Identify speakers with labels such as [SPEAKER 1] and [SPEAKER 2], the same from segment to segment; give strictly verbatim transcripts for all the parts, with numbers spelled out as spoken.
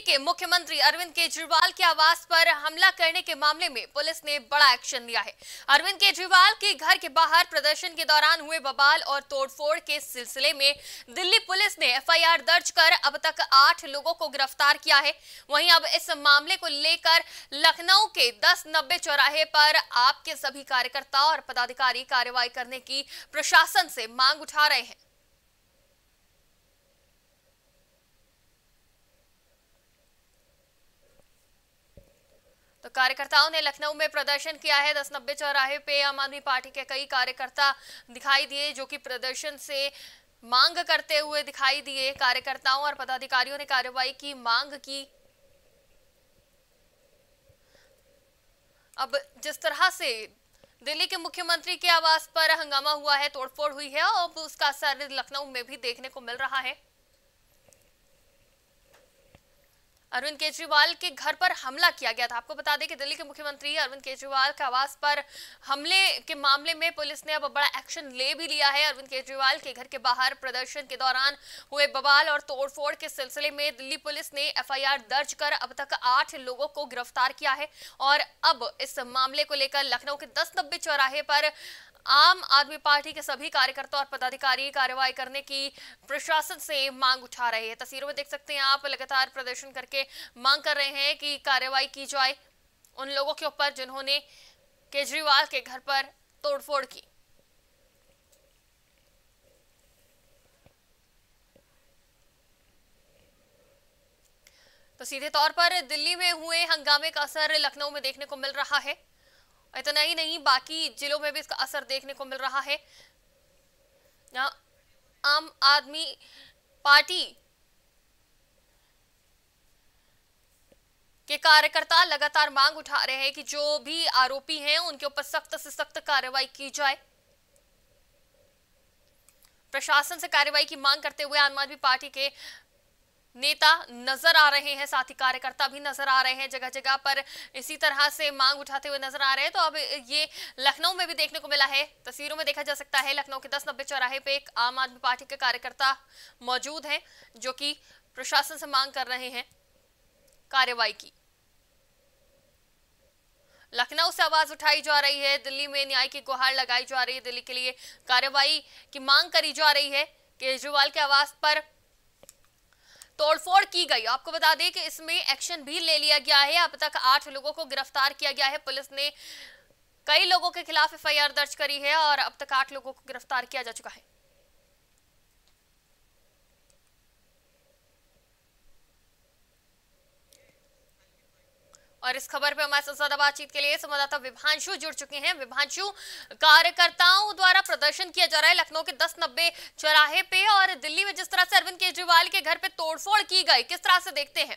[SPEAKER 1] के मुख्यमंत्री अरविंद केजरीवाल के आवास पर हमला करने के मामले में पुलिस ने बड़ा एक्शन लिया है। अरविंद केजरीवाल के घर के बाहर प्रदर्शन के दौरान हुए बवाल और तोड़फोड़ के सिलसिले में दिल्ली पुलिस ने एफ आई आर दर्ज कर अब तक आठ लोगों को गिरफ्तार किया है। वहीं अब इस मामले को लेकर लखनऊ के दस नब्बे चौराहे पर आपके सभी कार्यकर्ता और पदाधिकारी कार्रवाई करने की प्रशासन से मांग उठा रहे हैं। तो कार्यकर्ताओं ने लखनऊ में प्रदर्शन किया है। दस नब्बे चौराहे पे आम आदमी पार्टी के कई कार्यकर्ता दिखाई दिए, जो कि प्रदर्शन से मांग करते हुए दिखाई दिए। कार्यकर्ताओं और पदाधिकारियों ने कार्रवाई की मांग की। अब जिस तरह से दिल्ली के मुख्यमंत्री के आवास पर हंगामा हुआ है, तोड़फोड़ हुई है, और उसका असर लखनऊ में भी देखने को मिल रहा है। अरविंद केजरीवाल के घर पर हमला किया गया था। आपको बता दें कि दिल्ली के मुख्यमंत्री अरविंद केजरीवाल के आवास पर हमले के मामले में पुलिस ने अब बड़ा एक्शन ले भी लिया है। अरविंद केजरीवाल के घर के बाहर प्रदर्शन के दौरान हुए बवाल और तोड़फोड़ के सिलसिले में दिल्ली पुलिस ने एफ आई आर दर्ज कर अब तक आठ लोगों को गिरफ्तार किया है। और अब इस मामले को लेकर लखनऊ के दस नब्बे चौराहे पर आम आदमी पार्टी के सभी कार्यकर्ता और पदाधिकारी कार्रवाई करने की प्रशासन से मांग उठा रहे हैं। तस्वीरों में देख सकते हैं आप, लगातार प्रदर्शन करके मांग कर रहे हैं कि कार्रवाई की जाए उन लोगों के ऊपर जिन्होंने केजरीवाल के घर पर तोड़फोड़ की। तो सीधे तौर पर दिल्ली में हुए हंगामे का असर लखनऊ में देखने को मिल रहा है। इतना ही नहीं, बाकी जिलों में भी इसका असर देखने को मिल रहा है। आम आदमी पार्टी के कार्यकर्ता लगातार मांग उठा रहे हैं कि जो भी आरोपी हैं उनके ऊपर सख्त से सख्त कार्रवाई की जाए। प्रशासन से कार्रवाई की मांग करते हुए आम आदमी पार्टी के नेता नजर आ रहे हैं, साथ ही कार्यकर्ता भी नजर आ रहे हैं, जगह जगह पर इसी तरह से मांग उठाते हुए नजर आ रहे हैं। तो अब ये लखनऊ में भी देखने को मिला है। तस्वीरों में देखा जा सकता है लखनऊ के दस नब्बे चौराहे पे एक आम आदमी पार्टी के कार्यकर्ता मौजूद हैं, जो कि प्रशासन से मांग कर रहे हैं कार्रवाई की। लखनऊ से आवाज उठाई जा रही है, दिल्ली में न्याय की गुहार लगाई जा रही है, दिल्ली के लिए कार्रवाई की मांग करी जा रही है। केजरीवाल के आवास पर तोड़फोड़ की गई। आपको बता दें कि इसमें एक्शन भी ले लिया गया है। अब तक आठ लोगों को गिरफ्तार किया गया है। पुलिस ने कई लोगों के खिलाफ एफ आई आर दर्ज करी है और अब तक आठ लोगों को गिरफ्तार किया जा चुका है। और इस खबर पे हमारे साथ ज्यादा बातचीत के लिए संवाददाता विभांशु जुड़ चुके हैं। विभांशु, कार्यकर्ताओं द्वारा प्रदर्शन किया जा रहा है लखनऊ के दस नब्बे चौराहे पे, और दिल्ली में जिस तरह से अरविंद केजरीवाल के घर पे तोड़फोड़ की गई, किस तरह से देखते हैं?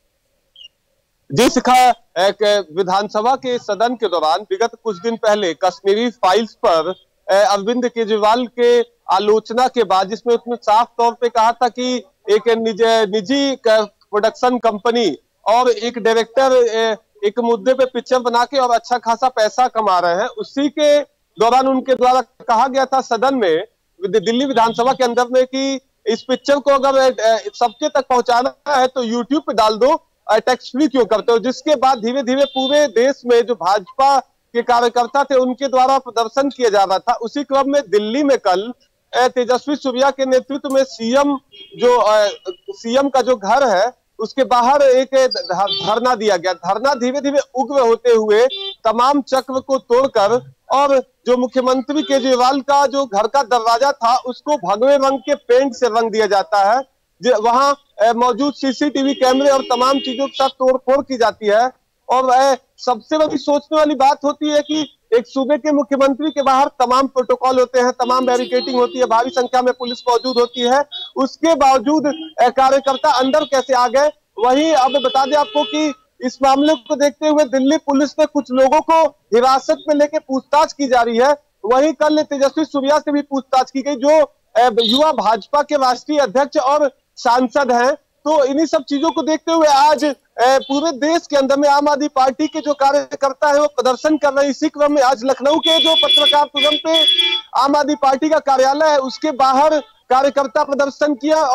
[SPEAKER 2] जी शिखा, एक विधानसभा के सदन के दौरान विगत कुछ दिन पहले कश्मीरी फाइल्स पर अरविंद केजरीवाल के आलोचना के बाद, जिसमें उसने साफ तौर पे कहा था कि एक निजी प्रोडक्शन कंपनी और एक डायरेक्टर एक मुद्दे पे पिक्चर बना के और अच्छा खासा पैसा कमा रहे हैं, उसी के दौरान उनके द्वारा कहा गया था सदन में, दिल्ली विधानसभा के अंदर में, कि इस पिक्चर को अगर सबके तक पहुंचाना है तो यूट्यूब पे डाल दो, टैक्स फ्री क्यों करते हो। जिसके बाद धीरे धीरे पूरे देश में जो भाजपा के कार्यकर्ता थे उनके द्वारा प्रदर्शन किया जा रहा था। उसी क्रम में दिल्ली में कल तेजस्वी सूर्या के नेतृत्व में सीएम जो सीएम का जो घर है उसके बाहर एक धरना दिया गया। धरना धीरे धीरे उग्र होते हुए तमाम चक्र को तोड़कर, और जो मुख्यमंत्री केजरीवाल का जो घर का दरवाजा था उसको भगवे रंग के पेंट से रंग दिया जाता है। वहां मौजूद सी सी टी वी कैमरे और तमाम चीजों के साथ तोड़फोड़ की जाती है। और सबसे बड़ी सोचने वाली बात होती है कि एक सूबे के मुख्यमंत्री के बाहर तमाम प्रोटोकॉल होते हैं, तमाम बैरिकेडिंग होती है, भारी संख्या में पुलिस मौजूद होती है, उसके बावजूद कार्यकर्ता अंदर कैसे आ गए। वहीं अब बता दें आपको कि इस मामले को देखते हुए दिल्ली पुलिस ने कुछ लोगों को हिरासत में लेकर पूछताछ की जा रही है। वहीं कल तेजस्वी सूर्या से भी पूछताछ की गई, जो युवा भाजपा के राष्ट्रीय अध्यक्ष और सांसद हैं। तो इन्हीं सब चीजों को देखते हुए आज पूरे देश के अंदर में आम आदमी पार्टी के जो कार्यकर्ता है वो प्रदर्शन कर रहे हैं। इसी क्रम में आज लखनऊ के जो पत्रकार भवन पे आम आदमी पार्टी का कार्यालय है उसके बाहर कार्यकर्ता प्रदर्शन किया और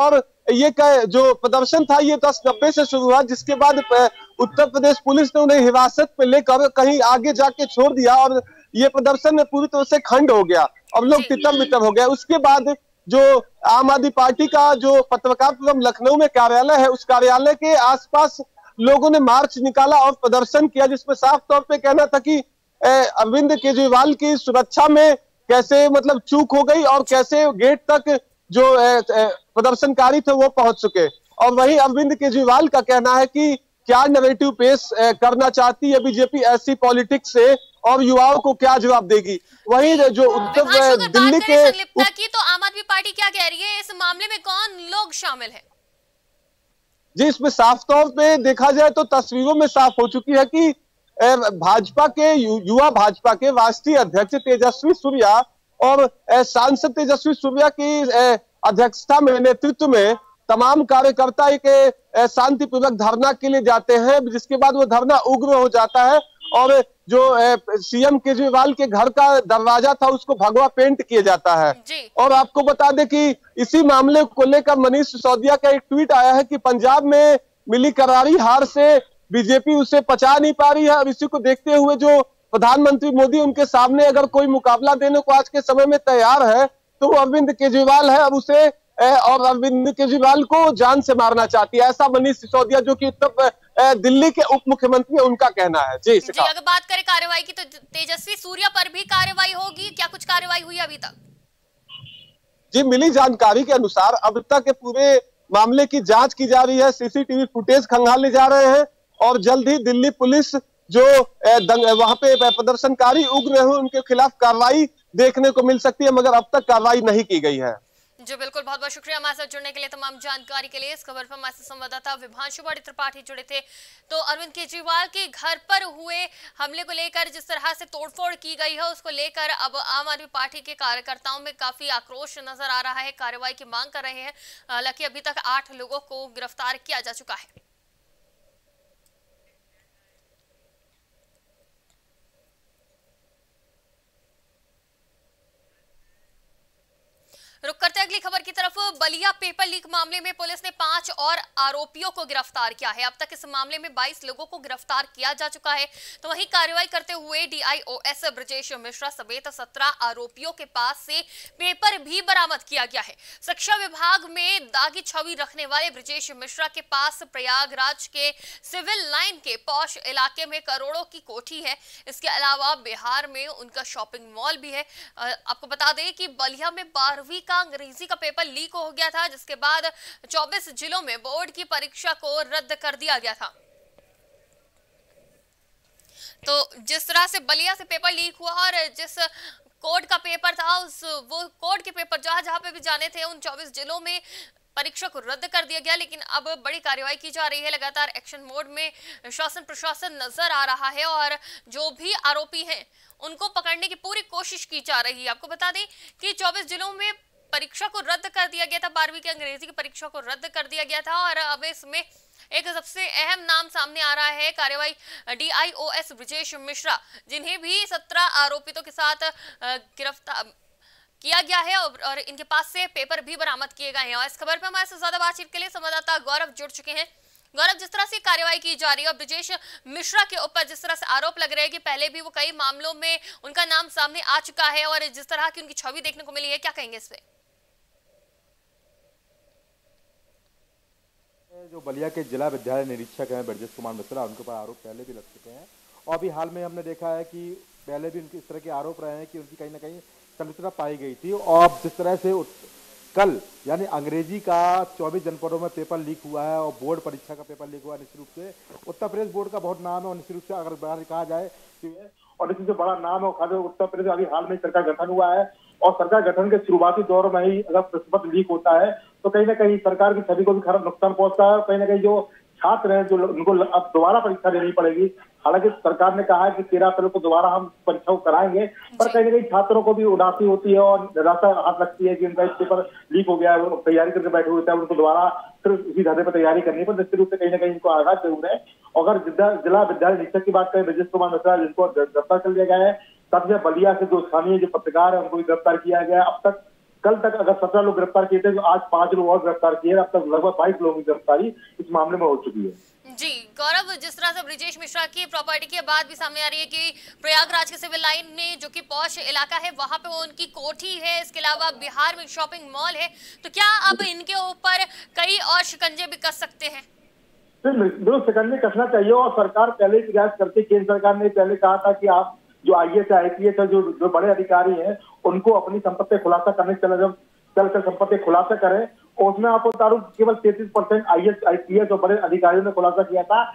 [SPEAKER 2] ये जो प्रदर्शन था ये दस नब्बे से शुरू हुआ, जिसके बाद उत्तर प्रदेश पुलिस ने उन्हें हिरासत में लेकर कहीं आगे जाके छोड़ दिया और ये प्रदर्शन पूरी तरह से खंड हो गया और लोग तितर बितर हो गए। उसके बाद जो आम आदमी पार्टी का जो पत्रकार भवन लखनऊ में कार्यालय है, उस कार्यालय के आसपास लोगों ने मार्च निकाला और प्रदर्शन किया, जिसमें साफ तौर पे कहना था कि अरविंद केजरीवाल की सुरक्षा में कैसे मतलब चूक हो गई और कैसे गेट तक जो प्रदर्शनकारी थे वो पहुंच चुके। और वहीं अरविंद केजरीवाल का कहना है कि क्या नैरेटिव पेश करना चाहती है बीजेपी ऐसी पॉलिटिक्स से और युवाओं को क्या जवाब देगी। वहीं जो उत्तर दिल्ली के
[SPEAKER 1] की तो आम आदमी पार्टी क्या कह रही है, इस मामले में कौन लोग शामिल हैं?
[SPEAKER 2] जी, इसमें साफ तौर पे देखा जाए तो तस्वीरों में साफ हो चुकी है कि भाजपा के युवा भाजपा के राष्ट्रीय अध्यक्ष तेजस्वी सूर्या और सांसद तेजस्वी सूर्या की अध्यक्षता में नेतृत्व में तमाम कार्यकर्ता एक शांतिपूर्वक धरना के लिए जाते हैं, जिसके बाद वो धरना उग्र हो जाता है और जो सीएम केजरीवाल के घर का दरवाजा था उसको भगवा पेंट किया जाता है। और आपको बता दें कि इसी मामले को लेकर मनीष सिसोदिया का एक ट्वीट आया है कि पंजाब में मिली करारी हार से बीजेपी उसे पचा नहीं पा रही है। अब इसी को देखते हुए जो प्रधानमंत्री मोदी उनके सामने अगर कोई मुकाबला देने को आज के समय में तैयार है तो वो अरविंद केजरीवाल है। अब उसे और अरविंद केजरीवाल को जान से मारना चाहती है, ऐसा मनीष सिसोदिया जो कि उत्तर दिल्ली के उप मुख्यमंत्री है उनका कहना है। जी,
[SPEAKER 1] जी अगर बात करें कार्रवाई की तो तेजस्वी सूर्या पर भी कार्रवाई होगी, क्या कुछ कार्रवाई हुई अभी तक?
[SPEAKER 2] जी, मिली जानकारी के अनुसार अब तक पूरे मामले की जांच की जा रही है, सीसीटीवी फुटेज खंगाले जा रहे हैं और जल्द ही दिल्ली पुलिस जो वहां पे प्रदर्शनकारी उग्र हुए उनके खिलाफ कार्रवाई देखने को मिल सकती है, मगर अब तक कार्रवाई नहीं की गई है।
[SPEAKER 1] जी बिल्कुल, बहुत बहुत शुक्रिया हमारे साथ जुड़ने के लिए, तमाम जानकारी के लिए। इस खबर पर हमारे संवाददाता विभांशु बड़ी त्रिपाठी जुड़े थे। तो अरविंद केजरीवाल के घर पर हुए हमले को लेकर जिस तरह से तोड़फोड़ की गई है उसको लेकर अब आम आदमी पार्टी के कार्यकर्ताओं में काफी आक्रोश नजर आ रहा है, कार्रवाई की मांग कर रहे हैं। हालांकि अभी तक आठ लोगों को गिरफ्तार किया जा चुका है। रुक करते अगली खबर की तरफ। बलिया पेपर लीक मामले में पुलिस ने पांच और आरोपियों को गिरफ्तार किया है। अब तक इस मामले में बाईस लोगों को गिरफ्तार किया जा चुका है। तो वहीं कार्रवाई करते हुए डीआईओएस ब्रजेश मिश्रा समेत सत्रह आरोपियों के पास से पेपर भी बरामद किया गया है। शिक्षा विभाग में दागी छवि रखने वाले ब्रजेश मिश्रा के पास प्रयागराज के सिविल लाइन के पॉश इलाके में करोड़ों की कोठी है। इसके अलावा बिहार में उनका शॉपिंग मॉल भी है। आपको बता दें कि बलिया में बारहवीं अंग्रेजी का पेपर लीक हो गया था, जिसके बाद चौबीस जिलों में बोर्ड की परीक्षा को रद्द कर दिया गया था। तो जिस तरह से बलिया से पेपर लीक हुआ और जिस कोड का पेपर था उस वो कोड के पेपर जहां जहां पे भी जाने थे उन चौबीस जिलों में परीक्षा को रद्द कर दिया गया। लेकिन अब बड़ी कार्रवाई की जा रही है, लगातार एक्शन मोड में शासन प्रशासन नजर आ रहा है और जो भी आरोपी हैं उनको पकड़ने की पूरी कोशिश की जा रही है। आपको बता दें कि चौबीस जिलों में परीक्षा को रद्द कर दिया गया था, बारहवीं की अंग्रेजी की परीक्षा को रद्द कर दिया गया था और अब इसमें एक सबसे अहम नाम सामने आ रहा है कार्रवाई डीआईओएस ब्रजेश मिश्रा, जिन्हें भी सत्रह आरोपितों के साथ गिरफ्तार किया गया है और इनके पास से पेपर भी बरामद किए गए हैं। और इस खबर पर हमारे साथ ज्यादा बातचीत के लिए संवाददाता गौरव जुड़ चुके हैं। गौरव, जिस तरह से कार्रवाई की जा रही है और ब्रजेश मिश्रा के ऊपर जिस तरह से आरोप लग रहे हैं कि पहले भी वो कई मामलों में उनका नाम सामने आ चुका है और जिस तरह की उनकी छवि देखने को मिली है, क्या कहेंगे इस पे?
[SPEAKER 3] जो बलिया के जिला विद्यालय निरीक्षक हैं ब्रजेश कुमार मिश्रा, उनके ऊपर आरोप पहले भी लग चुके हैं और अभी हाल में हमने देखा है कि पहले भी उनके इस तरह के आरोप रहे हैं कि उनकी कहीं ना कहीं संलिप्तता पाई गई थी। और जिस तरह से कल यानी अंग्रेजी का चौबीस जनपदों में पेपर लीक हुआ है और बोर्ड परीक्षा का पेपर लीक हुआ, निश्चित रूप से उत्तर प्रदेश बोर्ड का बहुत नाम है और निश्चित रूप से अगर कहा जाए और निश्चित से बड़ा नाम है और उत्तर प्रदेश अभी हाल में सरकार गठन हुआ है और सरकार गठन के शुरुआती दौर में ही अगर प्रश्न पत्र लीक होता है तो कहीं ना कहीं सरकार की छवि को भी खराब नुकसान पहुंचता है। कहीं ना कहीं जो छात्र हैं जो उनको अब दोबारा परीक्षा देनी पड़ेगी। हालांकि सरकार ने कहा है कि तेरह अप्रैल को दोबारा हम परीक्षा को कराएंगे, पर कहीं ना कहीं छात्रों को भी उदासी होती है और निराशा हाथ लगती है कि उनका पेपर लीक हो गया है, वो तैयारी करके बैठे हुए थे, उनको दोबारा फिर उसी धरने पर तैयारी करनी पर निश्चित रूप से कहीं ना कहीं इनको आघात जरूर है। अगर जिला विद्यालय निरीक्षक की बात करें ब्रजेश कुमार मिश्रा, जिनको गिरफ्तार कर लिया गया है, तब से बलिया से जो स्थानीय जो पत्रकार है उनको भी गिरफ्तार किया गया है। अब तक कल तक अगर सत्रह लोग गिरफ्तार किए थे तो आज पांच लोग और गिरफ्तार किए, अब तक लगभग बाईस लोगों की गिरफ्तारी इस मामले में हो चुकी है।
[SPEAKER 1] जी गौरव, जिस तरह से ब्रिजेश मिश्रा की प्रॉपर्टी की बात भी सामने आ रही है कि प्रयागराज के सिविल लाइन में जो कि पॉश इलाका है वहां पे उनकी कोठी है, इसके अलावा बिहार में शॉपिंग मॉल है, तो क्या अब इनके ऊपर कई और शिकंजे भी कस सकते हैं?
[SPEAKER 3] जो शिकंजे कसना चाहिए, और सरकार पहले ही प्रयास करती, केंद्र सरकार ने पहले कहा था कि आप जो I S I P S है, जो जो बड़े अधिकारी हैं उनको अपनी संपत्ति खुलासा करने चले जब चलकर संपत्ति खुलासा करें, और उसमें आपको बता दूं केवल तैंतीस percent I S I P S और बड़े अधिकारियों ने खुलासा किया था।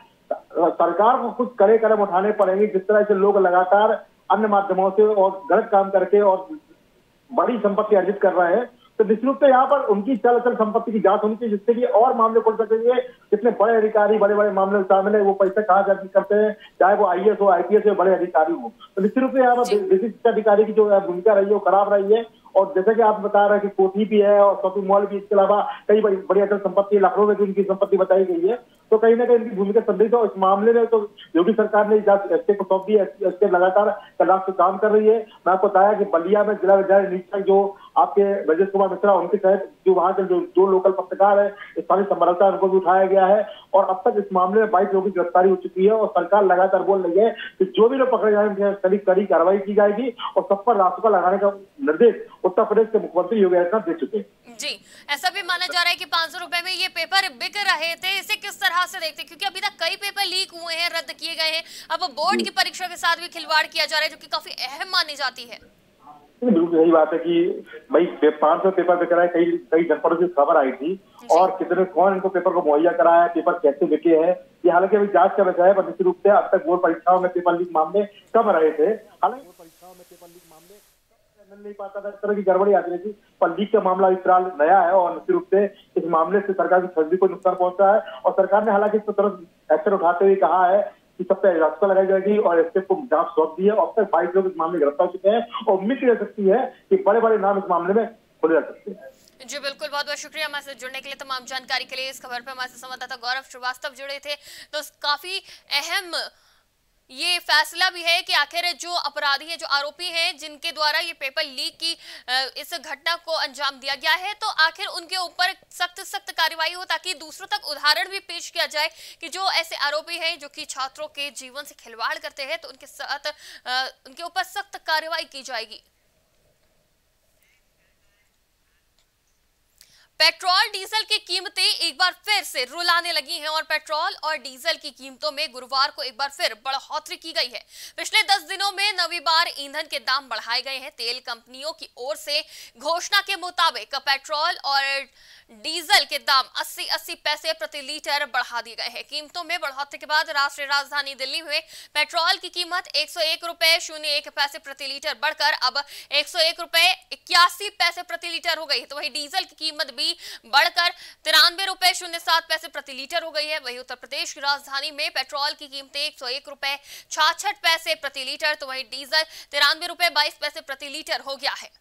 [SPEAKER 3] सरकार को कुछ कड़े कदम उठाने पड़ेंगे, जिस तरह से लोग लगातार अन्य माध्यमों से और गलत काम करके और बड़ी संपत्ति अर्जित कर रहे हैं, तो निश्चित रूप से यहाँ पर उनकी चल अचल संपत्ति की जांच होनी चाहिए, जिससे कि और मामले खुल सकेंगे। जितने बड़े अधिकारी बड़े बड़े मामले में शामिल है वो पैसा कहाँ अर्जित करते हैं, चाहे वो आई ए एस हो, आई पी एस हो, बड़े अधिकारी हो, तो निश्चित रूप से यहाँ पर बेसिक शिक्षा अधिकारी की जो भूमिका रही है वो खराब रही है। और जैसा कि आप बता रहे हैं कि कोठी भी है और शॉपिंग मॉल भी, इसके अलावा कई बड़ी बड़ी अचल संपत्ति लखनऊ में भी उनकी संपत्ति बताई गई है, तो कहीं ना कहीं इनकी भूमिका संदिग्ध है। इस मामले में तो योगी सरकार ने जांच एस को सौंप दी है, एस लगातार तलाश से काम कर रही है। मैं आपको बताया कि बलिया में जिला विद्यालय निरीक्षक जो आपके ब्रजेश कुमार मिश्रा, उनके तहत जो वहां के जो, जो लोकल पत्रकार है, स्थानीय संवाददाता, उनको भी उठाया गया है, और अब तक इस मामले में बाईस लोगों की गिरफ्तारी हो चुकी है, और सरकार लगातार बोल रही है कि जो भी लोग पकड़े जाएंगे कड़ी कड़ी कार्रवाई की जाएगी, और सब पर रासुका लगाने का निर्देश उत्तर प्रदेश के मुख्यमंत्री योगी आदित्यनाथ दे चुके हैं।
[SPEAKER 1] जी, ऐसा भी माना जा रहा है कि पांच सौ रुपए में ये पेपर बिक रहे थे, इसे किस तरह से देखते हैं? क्योंकि अभी तक कई पेपर लीक हुए हैं, रद्द किए गए हैं, अब बोर्ड की परीक्षा के साथ भी खिलवाड़ किया जा रहा है, जो कि काफी अहम मानी जाती है।
[SPEAKER 3] बिल्कुल यही बात है कि भाई पांच सौ पेपर बिक रहा है, कई कई जनपदों से खबर आई थी, और कितने कौन इनको पेपर को मुहैया कराया है, पेपर कैसे बिके हैं, ये हालांकि अभी जांच का विषय है, पर निश्चित रूप से अब तक बोर्ड परीक्षाओं में पेपर लीक मामले कम रहे थे। हालांकि बोर्ड परीक्षाओं में पेपर लीक मामले मिल नहीं पाता था, इस तरह की गड़बड़ी आती रही थी, पर लीक का मामला फिलहाल नया है, और निश्चित रूप से इस मामले से सरकार की छवि को नुकसान पहुंचा है, और सरकार ने हालांकि इस पर तुरंत एक्शन उठाते हुए कहा है कि सब पे रास्ता लगाई जाएगी, और एस को जांच सौंप दी है। अब तक बाईस लोग इस मामले में गिरफ्तार हो चुके हैं, और उम्मीद की जा सकती है कि बड़े बड़े नाम इस मामले में खोले जा सकते हैं।
[SPEAKER 1] जी बिल्कुल, बहुत बहुत शुक्रिया हमारे साथ जुड़ने के लिए, तमाम जानकारी के लिए। इस खबर पे हमारे संवाददाता गौरव श्रीवास्तव जुड़े थे। तो काफी अहम ये फैसला भी है कि आखिर जो अपराधी हैं, जो आरोपी हैं, जिनके द्वारा ये पेपर लीक की इस घटना को अंजाम दिया गया है, तो आखिर उनके ऊपर सख्त सख्त कार्रवाई हो, ताकि दूसरों तक उदाहरण भी पेश किया जाए कि जो ऐसे आरोपी हैं जो कि छात्रों के जीवन से खिलवाड़ करते हैं, तो उनके साथ उनके ऊपर सख्त कार्रवाई की जाएगी। पेट्रोल डीजल की कीमतें एक बार फिर से रुलाने लगी हैं, और पेट्रोल और डीजल की कीमतों में गुरुवार को एक बार फिर बढ़ोतरी की गई है। पिछले दस दिनों में नवी बार ईंधन के दाम बढ़ाए गए हैं। तेल कंपनियों की ओर से घोषणा के मुताबिक पेट्रोल और डीजल के दाम अस्सी अस्सी पैसे प्रति लीटर बढ़ा दिए गए हैं। कीमतों में बढ़ोतरी के बाद राष्ट्रीय राजधानी दिल्ली में पेट्रोल की कीमत एक सौ एक रुपए शून्य एक पैसे प्रति लीटर बढ़कर अब एक सौ एक रुपए इक्यासी पैसे प्रति लीटर हो गई है। तो वही डीजल की कीमत भी बढ़कर तिरानवे रुपए शून्य सात पैसे प्रति लीटर हो गई है। वही उत्तर प्रदेश की राजधानी में पेट्रोल की कीमतें एक सौ एक रुपए छाछठ पैसे प्रति लीटर, तो वही डीजल तिरानवे रुपए बाईस पैसे प्रति लीटर हो गया है।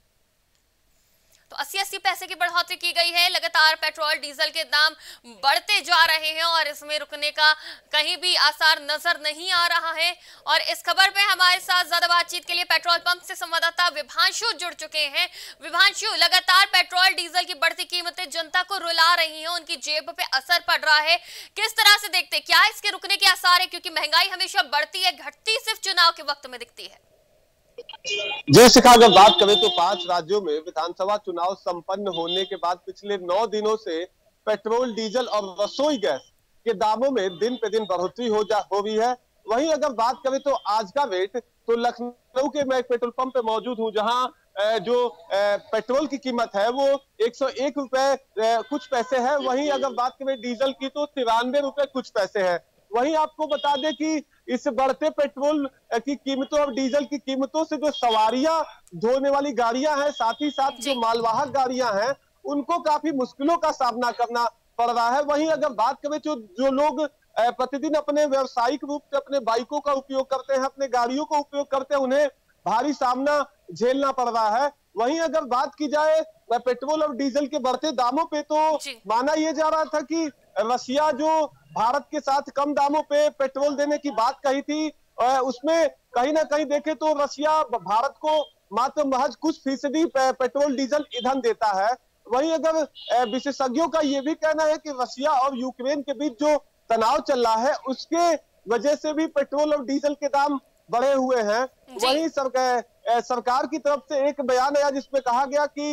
[SPEAKER 1] तो अस्सी अस्सी पैसे की बढ़ोतरी की गई है। लगातार पेट्रोल डीजल के दाम बढ़ते जा रहे हैं, और इसमें रुकने का कहीं भी आसार नजर नहीं आ रहा है। और इस खबर पे हमारे साथ ज्यादा बातचीत के लिए पेट्रोल पंप से संवाददाता विभांशु जुड़ चुके हैं। विभांशु, लगातार पेट्रोल डीजल की बढ़ती कीमतें जनता को रुला रही हैं, उनकी जेब पे असर पड़ रहा है, किस तरह से देखते, क्या इसके रुकने के आसार है? क्योंकि महंगाई हमेशा बढ़ती है, घटती सिर्फ चुनाव के वक्त में दिखती है।
[SPEAKER 2] जी शिखा, अगर बात करें तो पांच राज्यों में विधानसभा चुनाव संपन्न होने के बाद पिछले नौ दिनों से पेट्रोल, डीजल और रसोई गैस के दामों में दिन पे दिन बढ़ोतरी हो जा हो रही है। वहीं अगर बात करें तो आज का रेट, तो लखनऊ के मैं एक पेट्रोल पंप पे मौजूद हूं, जहां जो पेट्रोल की कीमत है वो एक सौ एक रुपए कुछ पैसे है। वहीं अगर बात करें डीजल की तो तिरानवे रुपए कुछ पैसे है। वहीं आपको बता दें कि इस बढ़ते पेट्रोल की कीमतों और डीजल की कीमतों से जो सवारियां ढोने वाली गाड़ियां हैं, साथ ही साथ जो मालवाहक गाड़ियां हैं, उनको काफी मुश्किलों का सामना करना पड़ रहा है। वहीं अगर बात करें तो जो लोग प्रतिदिन अपने व्यावसायिक रूप से अपने बाइकों का उपयोग करते हैं, अपने गाड़ियों का उपयोग करते हैं, उन्हें भारी सामना झेलना पड़ रहा है। वहीं अगर बात की जाए पेट्रोल और डीजल के बढ़ते दामों पे, तो माना यह जा रहा था कि रशिया जो भारत के साथ कम दामों पे पेट्रोल देने की बात कही थी, उसमें कहीं ना कहीं देखे तो रशिया भारत को मात्र महज कुछ फीसदी पे, पेट्रोल डीजल ईंधन देता है। वहीं अगर विशेषज्ञों का ये भी कहना है कि रशिया और यूक्रेन के बीच जो तनाव चल रहा है उसके वजह से भी पेट्रोल और डीजल के दाम बढ़े हुए हैं। वहीं सरकार सरकार की तरफ से एक बयान आया जिसमें कहा गया कि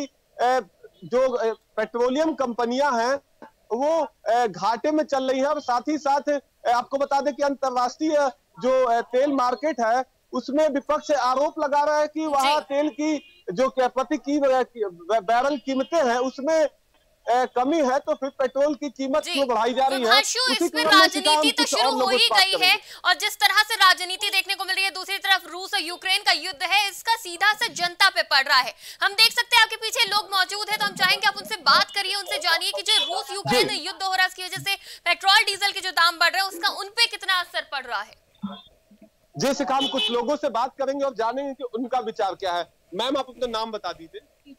[SPEAKER 2] जो पेट्रोलियम कंपनियां हैं वो घाटे में चल रही है और साथ ही साथ आपको बता दें कि अंतरराष्ट्रीय जो तेल मार्केट है उसमें विपक्ष आरोप लगा रहा है कि वहां तेल की जो प्रति की बैरल कीमतें हैं उसमें ए, कमी है, तो फिर पेट्रोल की कीमत क्यों बढ़ाई जा रही है?
[SPEAKER 1] इसमें राजनीति तो शुरू हो ही गई है और जिस तरह से राजनीति देखने को मिल रही है, दूसरी तरफ रूस और यूक्रेन का युद्ध है, इसका सीधा से जनता पे पड़ रहा है। हम देख सकते हैं आपके पीछे लोग मौजूद हैं, तो हम चाहेंगे आप उनसे बात करिए, उनसे जानिए कि जो रूस यूक्रेन युद्ध हो रहा है उसकी वजह से पेट्रोल डीजल के जो दाम बढ़ रहे हैं उसका उनपे कितना असर पड़ रहा है।
[SPEAKER 2] जी शिखा, हम कुछ लोगों से बात करेंगे और जानेंगे कि उनका विचार क्या है। मैम आप अपना नाम बता दीजिए।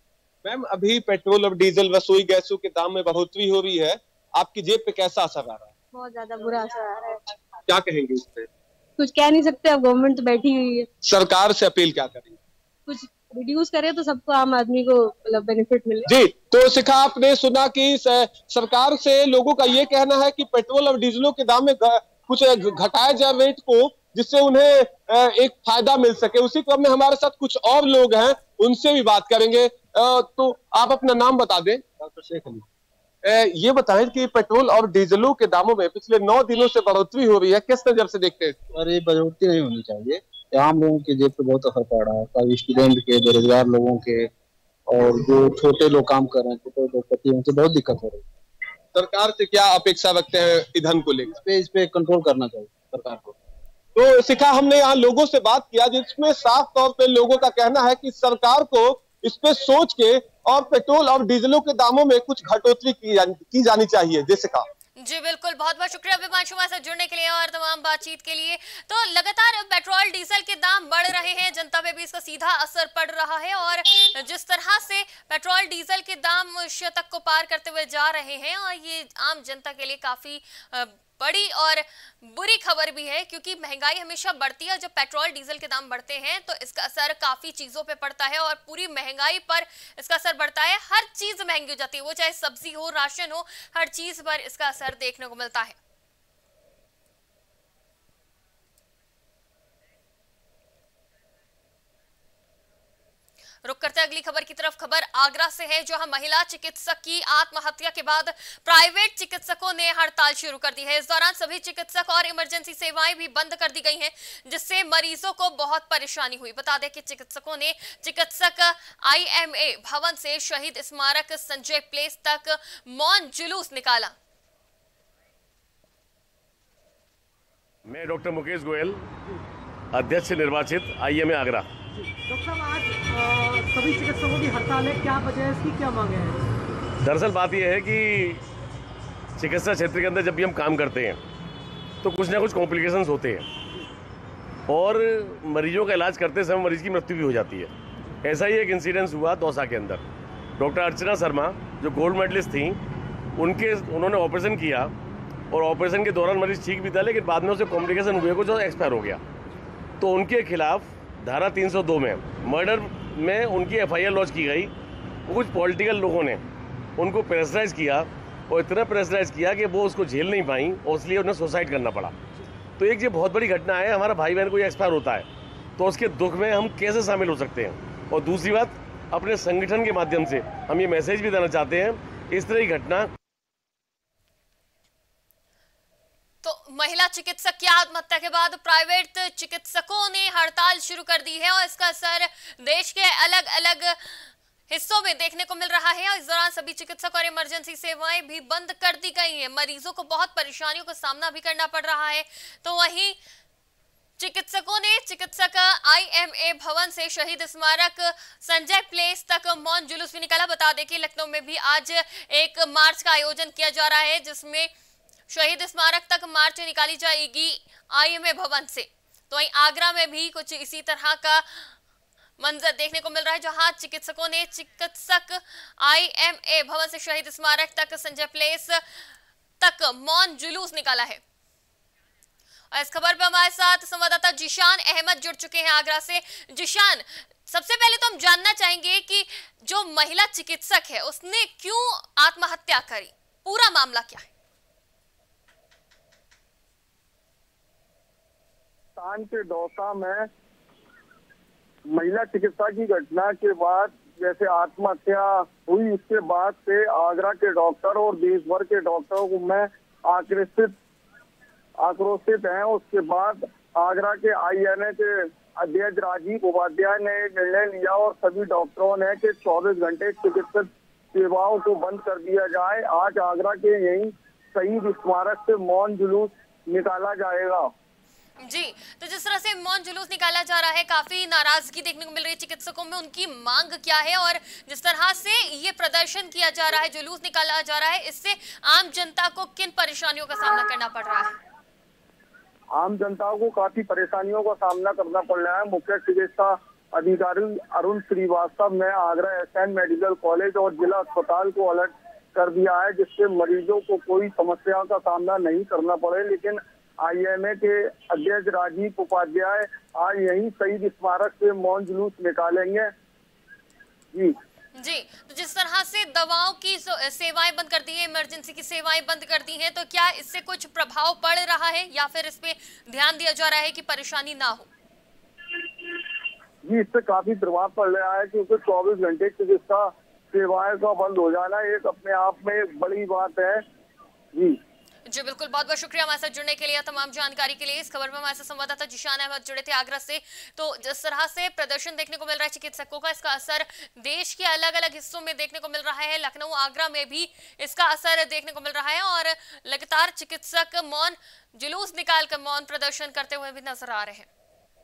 [SPEAKER 2] मैम अभी पेट्रोल और डीजल रसोई गैसों के दाम में बढ़ोतरी हो रही है, आपकी जेब पे कैसा असर आ रहा है?
[SPEAKER 4] बहुत ज्यादा बुरा असर आ रहा है।
[SPEAKER 2] क्या कहेंगे इस पे?
[SPEAKER 4] कुछ कह नहीं सकते, अब गवर्नमेंट तो बैठी हुई है।
[SPEAKER 2] सरकार से अपील क्या करेंगे?
[SPEAKER 4] कुछ रिड्यूस करे तो सबको, आम आदमी को मतलब बेनिफिट मिले।
[SPEAKER 2] जी तो शिखा, आपने सुना कि सरकार से लोगों का ये कहना है कि पेट्रोल और डीजलों के दाम में कुछ घटाया जाए रेट को, जिससे उन्हें एक फायदा मिल सके। उसी क्रम में हमारे साथ कुछ और लोग हैं, उनसे भी बात करेंगे। तो आप अपना नाम बता दें। डॉक्टर शेख अली, ये बताएं कि पेट्रोल और डीजलों के दामों में पिछले नौ दिनों से बढ़ोतरी हो रही है, किस नजर से देखते हैं?
[SPEAKER 5] अरे बढ़ोतरी नहीं होनी चाहिए, आम लोगों के जेब पे बहुत असर पड़ रहा है, कभी स्टूडेंट के, बेरोजगार लोगों के, और जो छोटे लोग काम कर रहे हैं, छोटे उद्योगपति, उनसे बहुत दिक्कत हो रही है।
[SPEAKER 2] सरकार से क्या अपेक्षा रखते हैं ईंधन को लेकर?
[SPEAKER 5] इस पे इस पे कंट्रोल करना चाहिए सरकार को।
[SPEAKER 2] तो शिखा, हमने यहाँ लोगों से बात किया जिसमें साफ तौर पे लोगों का कहना है कि सरकार को इस पे सोच के और पेट्रोल और डीजलों के दामों में कुछ घटोतरी की जानी, की जानी चाहिए। जैसे कहा।
[SPEAKER 1] जी बिल्कुल, बहुत बहुत शुक्रिया विमांशु से जुड़ने के लिए और तमाम बातचीत के लिए। तो लगातार पेट्रोल डीजल के दाम बढ़ रहे हैं, जनता पे भी इसका सीधा असर पड़ रहा है और जिस तरह से पेट्रोल डीजल के दाम शतक को पार करते हुए जा रहे हैं और ये आम जनता के लिए काफी बड़ी और बुरी खबर भी है, क्योंकि महंगाई हमेशा बढ़ती है। जब पेट्रोल डीजल के दाम बढ़ते हैं तो इसका असर काफी चीजों पे पड़ता है और पूरी महंगाई पर इसका असर बढ़ता है। हर चीज महंगी हो जाती है, वो चाहे सब्जी हो, राशन हो, हर चीज पर इसका असर देखने को मिलता है। रुक करते अगली खबर की तरफ। खबर आगरा से है, जहां महिला चिकित्सक की आत्महत्या के बाद प्राइवेट चिकित्सकों ने हड़ताल शुरू कर दी है। इस दौरान सभी चिकित्सक और इमरजेंसी सेवाएं भी बंद कर दी गई हैं, जिससे मरीजों को बहुत परेशानी हुई। बता दें कि चिकित्सकों ने चिकित्सक आईएमए भवन से शहीद स्मारक संजय प्लेस तक मौन जुलूस निकाला।
[SPEAKER 6] मैं डॉक्टर मुकेश गोयल, अध्यक्ष निर्वाचित आईएमए आगरा।
[SPEAKER 7] डॉक्टर साहब, आज सभी चिकित्सकों की हड़ताल है, क्या वजह है इसकी, क्या मांगे हैं?
[SPEAKER 6] दरअसल बात यह है कि चिकित्सा क्षेत्र के अंदर जब भी हम काम करते हैं तो कुछ ना कुछ कॉम्प्लिकेशंस होते हैं और मरीजों का इलाज करते समय मरीज की मृत्यु भी हो जाती है। ऐसा ही एक इंसिडेंस हुआ दौसा के अंदर। डॉक्टर अर्चना शर्मा जो गोल्ड मेडलिस्ट थी, उनके उन्होंने ऑपरेशन किया और ऑपरेशन के दौरान मरीज ठीक भी था, लेकिन बाद में उसे कॉम्प्लिकेशन हुए कुछ और एक्सपायर हो गया। तो उनके खिलाफ धारा तीन सौ दो में मर्डर में उनकी एफआईआर लॉन्च की गई। कुछ पॉलिटिकल लोगों ने उनको प्रेशराइज किया और इतना प्रेशराइज किया कि वो उसको झेल नहीं पाई और इसलिए उन्हें सुसाइड करना पड़ा। तो एक ये बहुत बड़ी घटना है, हमारा भाई बहन कोई एक्सपायर होता है तो उसके दुख में हम कैसे शामिल हो सकते हैं। और दूसरी बात, अपने संगठन के माध्यम से हम ये मैसेज भी देना चाहते हैं, इस तरह की घटना।
[SPEAKER 1] तो महिला चिकित्सक की आत्महत्या के बाद प्राइवेट चिकित्सकों ने हड़ताल शुरू कर दी है और इसका असर देश के अलग अलग हिस्सों में देखने को मिल रहा है। और इस दौरान सभी चिकित्सक और इमरजेंसी सेवाएं भी बंद कर दी गई हैं। मरीजों को बहुत परेशानियों का सामना भी करना पड़ रहा है। तो वहीं चिकित्सकों ने चिकित्सक आईएमए भवन से शहीद स्मारक संजय प्लेस तक मौन जुलूस भी निकाला। बता दें कि लखनऊ में भी आज एक मार्च का आयोजन किया जा रहा है, जिसमें शहीद स्मारक तक मार्च निकाली जाएगी आईएमए भवन से। तो वहीं आगरा में भी कुछ इसी तरह का मंजर देखने को मिल रहा है, जहां चिकित्सकों ने चिकित्सक आईएमए भवन से शहीद स्मारक तक संजय प्लेस तक मौन जुलूस निकाला है। और इस खबर पर हमारे साथ संवाददाता जिशान अहमद जुड़ चुके हैं आगरा से। जिशान, सबसे पहले तो हम जानना चाहेंगे कि जो महिला चिकित्सक है उसने क्यों आत्महत्या करी, पूरा मामला क्या है?
[SPEAKER 8] पाकिस्तान के दौसा में महिला चिकित्सा की घटना के बाद जैसे आत्महत्या हुई, उसके बाद से आगरा के डॉक्टर और देश भर के डॉक्टरों में आक्रोशित आक्रोशित हैं। उसके बाद आगरा के आईएमए के अध्यक्ष राजीव उपाध्याय ने निर्णय लिया और सभी डॉक्टरों ने कि चौबीस घंटे चिकित्सक सेवाओं को बंद कर दिया जाए। आज आगरा के यही शहीद स्मारक से मौन जुलूस निकाला जाएगा।
[SPEAKER 1] जी, तो जिस तरह से मौन जुलूस निकाला जा रहा है, काफी नाराजगी देखने को मिल रही है चिकित्सकों में, उनकी मांग क्या है और जिस तरह से ये प्रदर्शन किया जा रहा है, जुलूस निकाला जा रहा है, इससे आम जनता को किन परेशानियों का सामना करना पड़ रहा है?
[SPEAKER 8] आम जनता को काफी परेशानियों का सामना करना पड़ रहा है। मुख्य चिकित्सा अधिकारी अरुण श्रीवास्तव ने आगरा एसएन मेडिकल कॉलेज और जिला अस्पताल को अलर्ट कर दिया है, जिससे मरीजों को कोई समस्या का सामना नहीं करना पड़े। लेकिन आईएमए के अध्यक्ष राजीव उपाध्याय आज यही शहीद स्मारक से मौन जुलूस निकालेंगे। जी
[SPEAKER 1] जी, तो जिस तरह से दवाओं की सेवाएं बंद कर दी है, इमरजेंसी की सेवाएं बंद कर दी हैं, तो क्या इससे कुछ प्रभाव पड़ रहा है या फिर इस पे ध्यान दिया जा रहा है कि परेशानी ना हो?
[SPEAKER 8] जी, इससे काफी प्रभाव पड़ रहा है क्योंकि चौबीस घंटे चिकित्सा सेवाएं का बंद हो जाना एक अपने आप में एक बड़ी बात है। जी
[SPEAKER 1] जी बिल्कुल, बहुत बहुत शुक्रिया हमारे साथ जुड़ने के लिए, तमाम जानकारी के लिए। इस खबर में हमारे साथ संवाददाता जिशान अहमद जुड़े थे आगरा से। तो जिस तरह से प्रदर्शन देखने को मिल रहा है चिकित्सकों का, इसका असर देश के अलग अलग हिस्सों में देखने को मिल रहा है। लखनऊ, आगरा में भी इसका असर देखने को मिल रहा है और लगातार चिकित्सक मौन जुलूस निकालकर मौन प्रदर्शन करते हुए भी नजर आ रहे हैं।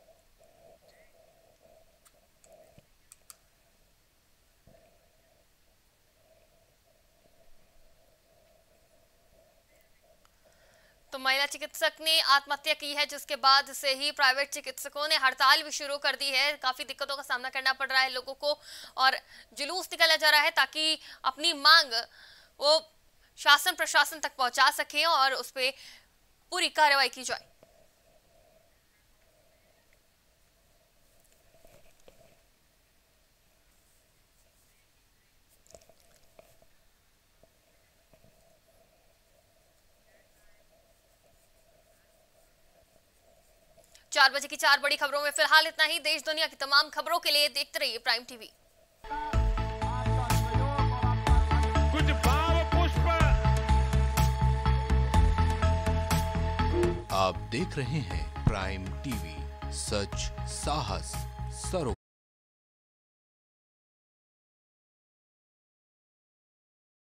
[SPEAKER 1] तो महिला चिकित्सक ने आत्महत्या की है, जिसके बाद से ही प्राइवेट चिकित्सकों ने हड़ताल भी शुरू कर दी है। काफी दिक्कतों का सामना करना पड़ रहा है लोगों को और जुलूस निकाला जा रहा है ताकि अपनी मांग वो शासन प्रशासन तक पहुंचा सकें और उस पर पूरी कार्रवाई की जाए। चार बजे की चार बड़ी खबरों में फिलहाल इतना ही। देश दुनिया की तमाम खबरों के लिए देखते रहिए प्राइम टीवी।
[SPEAKER 9] कुछ भाव पुष्प।
[SPEAKER 10] आप देख रहे हैं प्राइम टीवी, सच साहस सरोकार।